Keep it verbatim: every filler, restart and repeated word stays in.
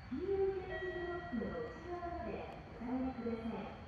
黄色い点字ブロックの内側までお下がりください。